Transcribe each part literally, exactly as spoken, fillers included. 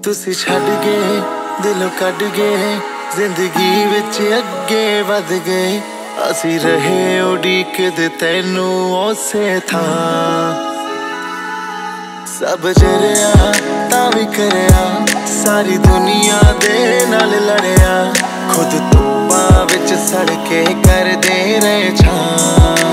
तुसी छड़ गए दिलों कढ़ गए जिंदगी विच अगे वध गए असी रहे उड़ीकदे तैनू उसे थां सब जरिया तां भी करया सारी दुनिया दे नाल लड़या खुद धुप्पां विच सड़ के कर दे रहे छां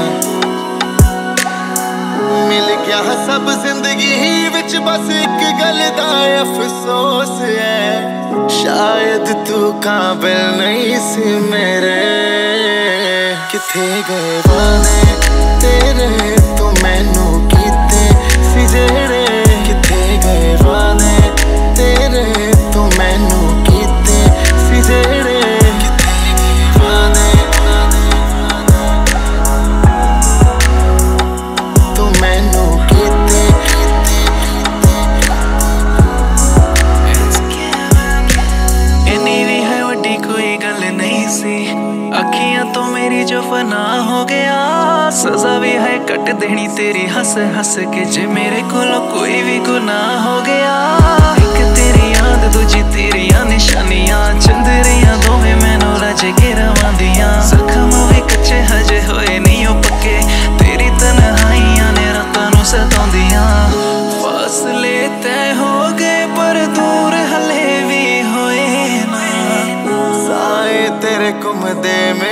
मिल गया सब जिंदगी विच बस एक गल दा अफसोस है शायद तू काबिल नहीं सी मेरे किथे गए वादे तेरे तू मैनू कीते सी जेड़े किथे गए वादे तेरे तू मैनू कीते सी जेड़े किथे गए वादे तू मैनू कीते इन्नी भी है वड्डी कोई गल नहीं सी अखियां तो मेरी जो फना हो गया सजा भी है कट देनी तेरी हंस हंस के जे मेरे कोलों कोई भी गुनाह हो गया एक तेरी याद दूजी तेरियां निशानियां चंदरियां दोवें मैनू रज के रवांदियां जख्म भी कच्चे हजे होए नहीं ओ पक्के तेरी तन्हाइयां ने रातां नू सताउंदियां फासले तय हो गए पर दूर हले भी होए ना साए तेरे घुमदे